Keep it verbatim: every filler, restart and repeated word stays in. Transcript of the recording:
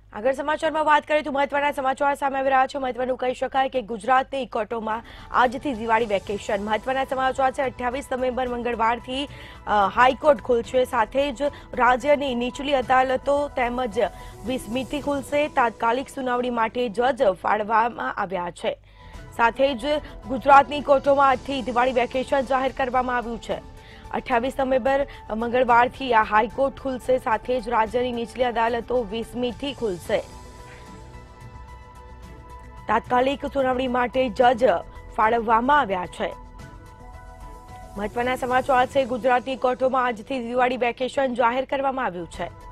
આગળ સમાચારમાં વાત કરીએ તો મહત્વના સમાચાર સામે આવી રહ્યા છે। મહત્વનું કહી શકાય કે ગુજરાતની કોર્ટોમાં આજથી દિવાળી વેકેશન। મહત્વના સમાચાર છે અઠ્યાવીસ નવેમ્બર મંગળવારથી હાઈકોર્ટ ખુલશે, સાથે જ રાજ્યની નીચલી અદાલતો તેમજ વીસમીથી ખુલશે। તાત્કાલિક સુનાવણી માટે જજ ફાળવવામાં આવ્યા છે। સાથે જ ગુજરાતની કોર્ટોમાં આજથી દિવાળી વેકેશન જાહેર કરવામાં આવ્યું છે। અઠ્યાવીસ નવેમ્બર મંગળવારથી આ હાઈકોર્ટ ખુલશે, સાથે જ રાજ્યની નીચલી અદાલતો વીસમીથી ખુલશે। તાત્કાલિક સુનાવણી માટે જજ ફાળવવામાં આવ્યા છે। મહત્વના સમાચાર છે ગુજરાતની કોર્ટોમાં આજથી દિવાળી વેકેશન જાહેર કરવામાં આવ્યું છે।